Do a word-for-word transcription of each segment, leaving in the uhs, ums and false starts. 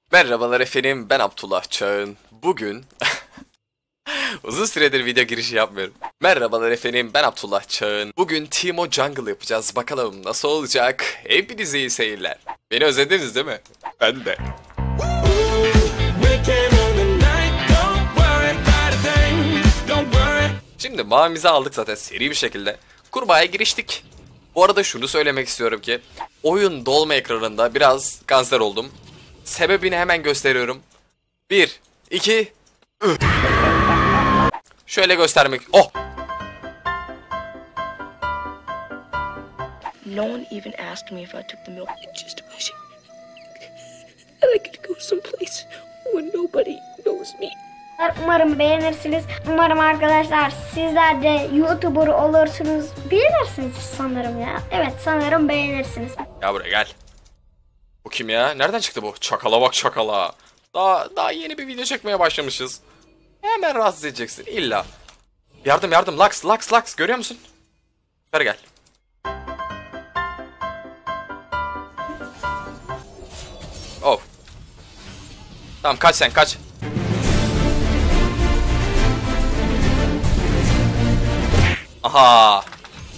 Merhabalar efendim, ben Abdullah Çağın. Bugün uzun süredir video girişi yapmıyorum. Merhabalar efendim, ben Abdullah Çağın. Bugün Teemo Jungle yapacağız. Bakalım nasıl olacak? Hepinize iyi seyirler. Beni özlediniz değil mi? Ben de. Şimdi mavimizi aldık zaten seri bir şekilde. Kurbağaya giriştik. Bu arada şunu söylemek istiyorum ki oyun dolma ekranında biraz kanser oldum. Sebebini hemen gösteriyorum. Bir, iki, üç. Şöyle göstermek. Oh! No one even asked me if I took the milk. It's just a wish. I like to go someplace where nobody knows me. Umarım beğenirsiniz. Umarım arkadaşlar sizler de YouTuber olursunuz. Beğenirsiniz sanırım ya. Evet sanırım beğenirsiniz. Ya buraya gel. Bu kim ya? Nereden çıktı bu? Çakala bak çakala. Daha daha yeni bir video çekmeye başlamışız. Hemen rahatsız edeceksin illa. Yardım yardım Lux Lux Lux görüyor musun? Ver gel. Oh. Tamam kaç sen kaç. Aha.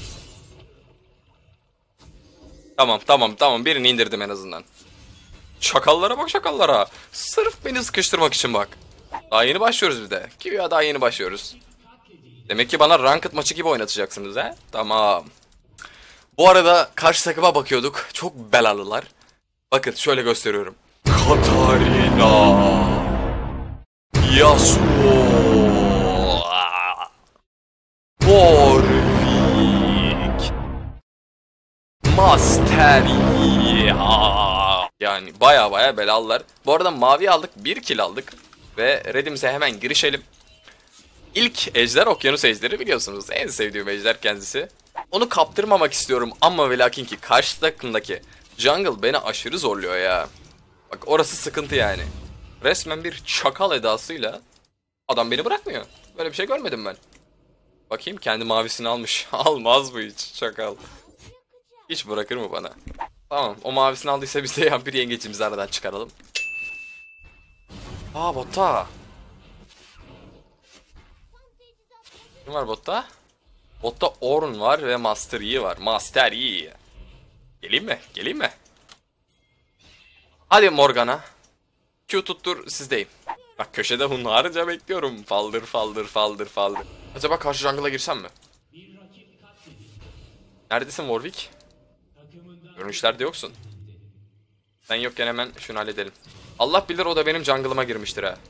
Tamam tamam tamam birini indirdim en azından. Şakallara bak şakallara. Sırf beni sıkıştırmak için bak. Daha yeni başlıyoruz bir de. Ki ya daha yeni başlıyoruz. Demek ki bana ranked maçı gibi oynatacaksınız he? Tamam. Bu arada karşı takıma bakıyorduk. Çok belalılar. Bakın şöyle gösteriyorum. Katarina. Yasuo. Warwick. Master Yi. Yani baya baya belalılar. Bu arada mavi aldık. Bir kill aldık. Ve redimize hemen girişelim. İlk ejder okyanus ejderi biliyorsunuz. En sevdiğim ejder kendisi. Onu kaptırmamak istiyorum ama ve lakin ki karşı takımdaki jungle beni aşırı zorluyor ya. Bak orası sıkıntı yani. Resmen bir çakal edasıyla adam beni bırakmıyor. Böyle bir şey görmedim ben. Bakayım kendi mavisini almış. Almaz bu hiç çakal. Hiç bırakır mı bana? Tamam o mavisini aldıysa biz de yampir yengecimizi aradan çıkaralım. Aa botta. Kim var botta? Botta Ornn var ve Master Yi var. Master Yi. Geleyim mi? Geleyim mi? Hadi Morgana. Q tuttur sizdeyim. Bak köşede hunharca bekliyorum. Faldır faldır faldır faldır. Acaba karşı jungle'a girsem mi? Neredesin Warwick? Görünüşlerde yoksun. Sen yokken hemen şunu halledelim. Allah bilir o da benim jungle'ıma girmiştir ha.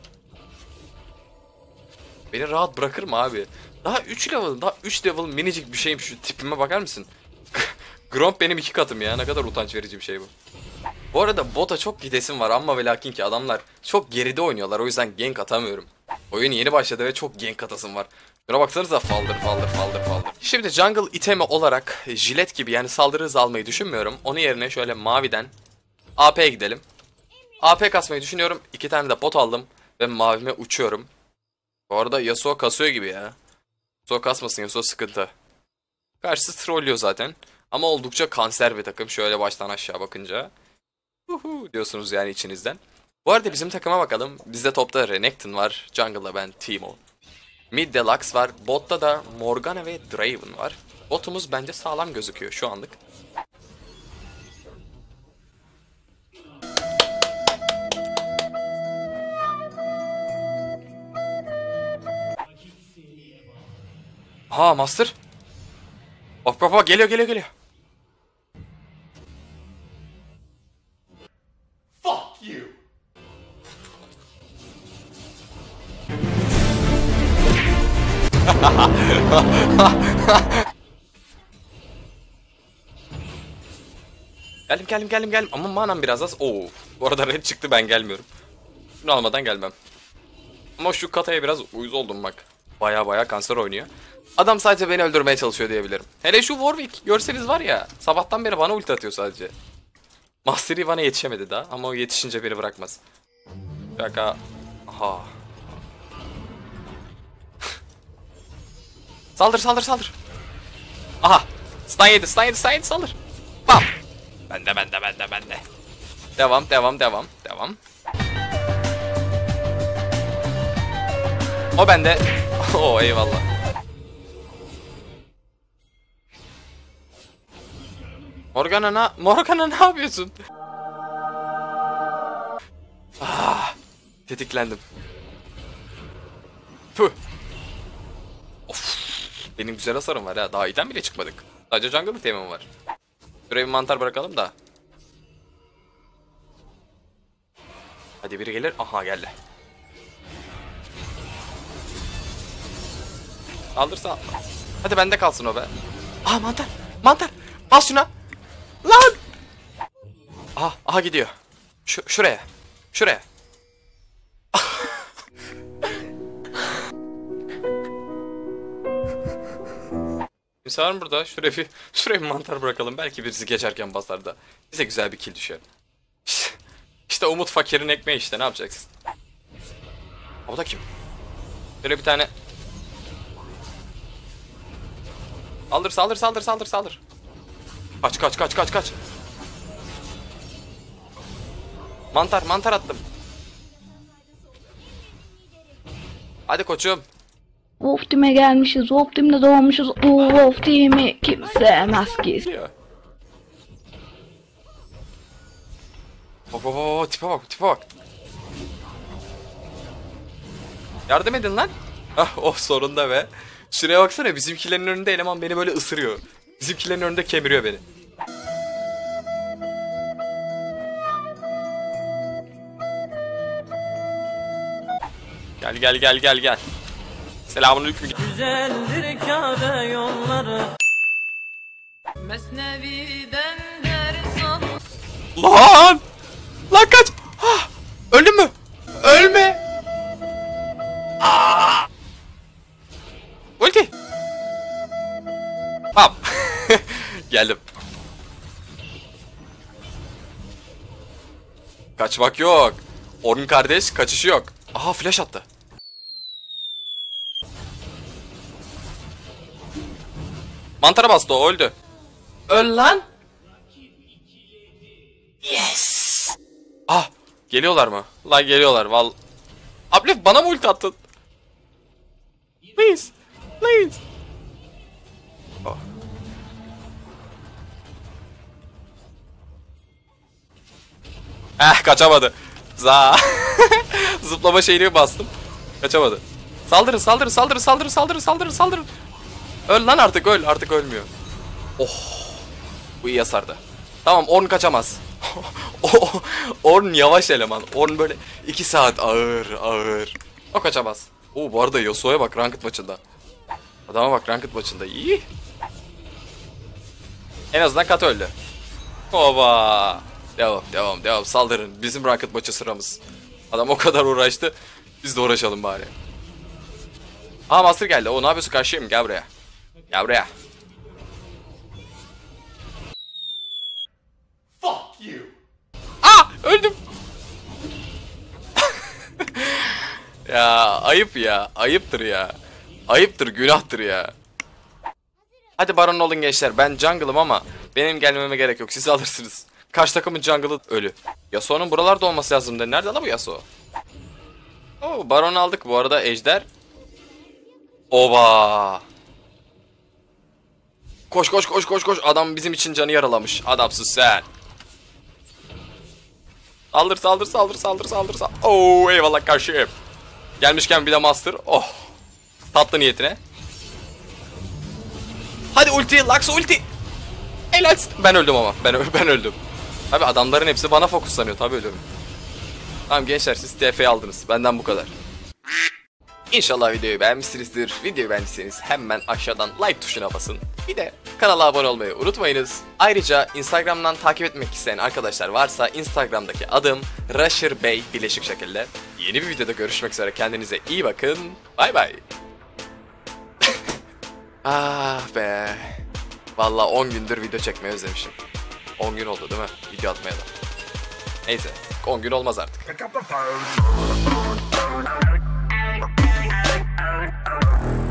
Beni rahat bırakır mı abi? Daha üç level, daha üç level minicik bir şeyim şu tipime bakar mısın? Gromp benim iki katım ya. Ne kadar utanç verici bir şey bu. Bu arada bota çok gidesim var ama ve lakin ki adamlar çok geride oynuyorlar. O yüzden gank atamıyorum. Oyun yeni başladı ve çok gank atasım var. Şuna baksanıza faldır faldır faldır faldır. Şimdi jungle itemi olarak jilet gibi yani saldırı hızı almayı düşünmüyorum. Onun yerine şöyle maviden A P'ye gidelim. A P kasmayı düşünüyorum. İki tane de bot aldım ve mavime uçuyorum. Bu arada Yasuo kasıyor gibi ya. Yasuo kasmasın, Yasuo sıkıntı. Karşısı trollüyor zaten. Ama oldukça kanser bir takım. Şöyle baştan aşağı bakınca. Uhu diyorsunuz yani içinizden. Bu arada bizim takıma bakalım. Bizde topta Renekton var. Jungle'da ben Teemo. Mid Deluxe var. Botta da Morgana ve Draven var. Botumuz bence sağlam gözüküyor şu anlık. Ha Master. Bak bak bak geliyor geliyor geliyor. Fuck you. Geldim geldim geldim geldim ama manam biraz az. Oo. Bu arada red çıktı ben gelmiyorum. Bunu almadan gelmem. Ama şu kataya biraz uyuz oldum bak. Baya baya kanser oynuyor. Adam sadece beni öldürmeye çalışıyor diyebilirim. Hele şu Warwick görseniz var ya. Sabahtan beri bana ulti atıyor sadece. Master Yi bana yetişemedi daha ama o yetişince beni bırakmaz. Şaka. Aha. Saldır saldır saldır. Aha. Stun yedi stun yedi stun yedi saldır. Bam. Bende bende bende bende. Devam devam devam devam. O bende. Oo eyvallah. Morgana na Morgana ne yapıyorsun? Ah, tetiklendim. Puh. Of. Benim güzel hasarım var ya. Daha iyiden bile çıkmadık. Sadece jungle'ın temim var. Şuraya bir mantar bırakalım da. Hadi biri gelir. Aha geldi. Alırsa. Hadi bende kalsın o be. Aha mantar. Mantar. Bas şuna. Lan. Aha, aha gidiyor. Şu, şuraya. Şuraya. Kimse var mı burada? Şuraya bir, şuraya bir mantar bırakalım. Belki birisi geçerken basar da bize güzel bir kill düşer. İşte Umut fakirin ekmeği işte. Ne yapacaksın? O da kim? Böyle bir tane. Saldır saldır saldır saldır saldır. Kaç kaç kaç kaç kaç. Mantar mantar attım. Hadi koçum. Wolf Team'e gelmişiz. Wolf Team'de doğmuşuz. O Wolf Team'i kimse sevmez ki. Bak bak bak tipe bak tipe bak. Yardım edin lan. Ah oh sonunda be. Şuraya baksana bizimkilerin önünde eleman beni böyle ısırıyor. Bizimkilerin önünde kemiriyor beni. Gel gel gel gel gel. Selamünaleyküm. Güzeldir Kabe yolları. Mesnevi'den ders al. Lan! Lan kaç! Ah! Öldün mü? Ölme! Aa! Ulti! Hop! Geldim. Kaçmak yok. Orun kardeş kaçışı yok. Aha flash attı. Mantara bastı o öldü. Öl lan! Yes! Ah! Geliyorlar mı? Lan geliyorlar val. Ablef bana mı ulti attın? Please! Please! Oh. Eh kaçamadı. Za. Zıplama şeyini bastım. Kaçamadı. Saldırın saldırın saldırın saldırın saldırın saldırın saldırın. Öl lan artık öl artık ölmüyor. Oh. Bu iyi yasardı. Tamam Orn kaçamaz. Orn yavaş eleman. Orn böyle iki saat ağır ağır. O kaçamaz. Oo bu arada Yasuo'ya bak ranked maçında. Adama bak ranked maçında iyi. En azından kat öldü. Oba. Devam devam devam saldırın. Bizim ranked maçı sıramız. Adam o kadar uğraştı. Biz de uğraşalım bari. Aa Master geldi. O ne yapıyorsun karşıyım? Gel buraya. Gel buraya. Fuck you. Aa öldüm. Ya ayıp ya. Ayıptır ya. Ayıptır günahtır ya. Hadi baron olun gençler. Ben jungle'ım ama benim gelmeme gerek yok. Siz alırsınız. Karşı takımın jungle'ı ölü. Yasuo'nun buralarda olması lazımdı. Nerede la bu Yasuo? Oo baron aldık bu arada ejder. Oba. Koş koş koş koş koş. Adam bizim için canı yaralamış. Adamsın sen. Saldır saldır saldır saldır saldır saldır. Oo eyvallah karşıyım. Gelmişken bir de master. Oh. Tatlı niyetine. Hadi ulti. Lux ulti. Helal. Ben öldüm ama. Ben, ben öldüm. Abi adamların hepsi bana fokuslanıyor. Tabii ölüyorum. Tamam gençler siz T F'yi aldınız. Benden bu kadar. İnşallah videoyu beğenmişsinizdir. Videoyu beğendiyseniz hemen aşağıdan like tuşuna basın. Bir de kanala abone olmayı unutmayınız. Ayrıca Instagram'dan takip etmek isteyen arkadaşlar varsa Instagram'daki adım Rusher Bey birleşik şekilde. Yeni bir videoda görüşmek üzere. Kendinize iyi bakın. Bay bay. Ah be. Vallahi on gündür video çekmeyi özlemişim. on gün oldu değil mi? Video atmaya da. Neyse. on gün olmaz artık. Pick up the phone.